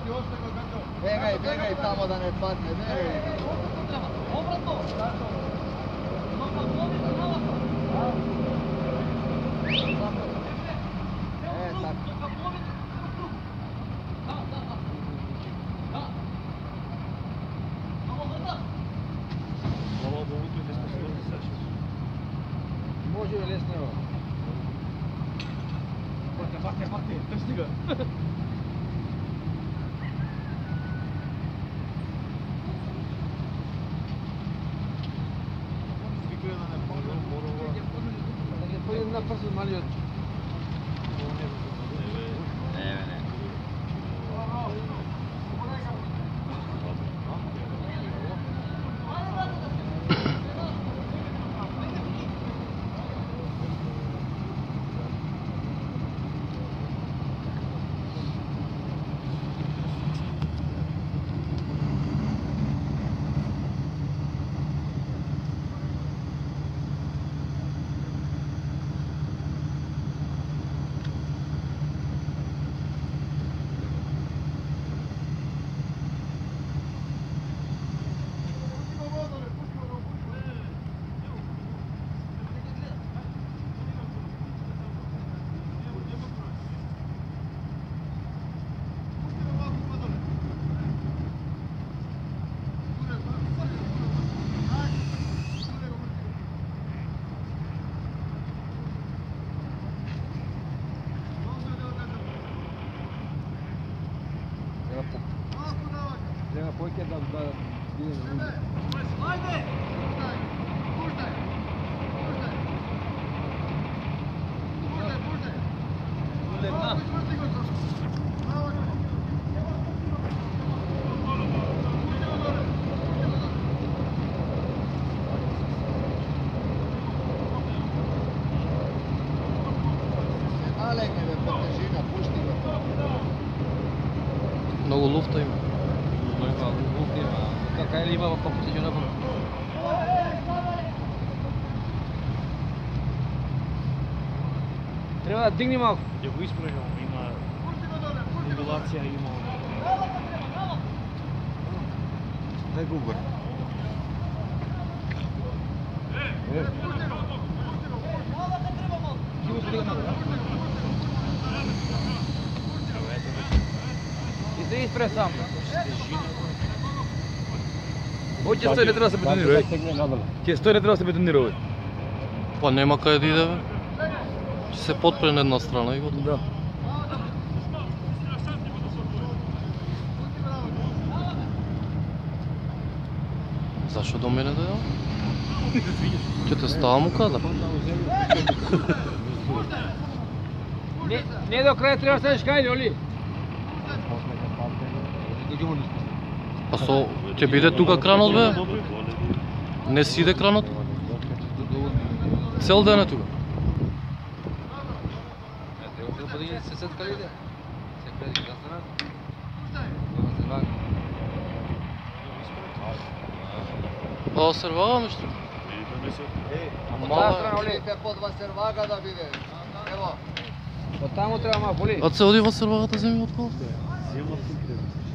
Бегай, бегай тамо да не падне, бегай. Обратно! Може и лесно. Бахте, те стига. На прсо малиот. Treba pojke da bije ljudi. Ajde! Puštaj! Много луфта има. Какая либо по потежина. Трябва да дигни малко. Да го изпрежам, има индулация, има... Дай го горе. И се изпре сам. Ой, че стой не трябва да се бетонира. Че стой не трябва да се бетонира. Па нема къде да иде, бе. Ще се подпре на една страна и готово. Да. Защо до мене да я? Че те става му кадър. Не до края трябва да седеш кайде, Оли. А со, ќе биде тука кранот, бе? Не си иде кранот? Цел ден е тука. Трябва да подигне се сетка ли иде? Се преди да стана. Па сервага нещо. От тази страна, Оли. Под Васервага да биде. Ево. От таму трябва малко, Оли. А се оди Васервагата вземи отколко? Взема тук.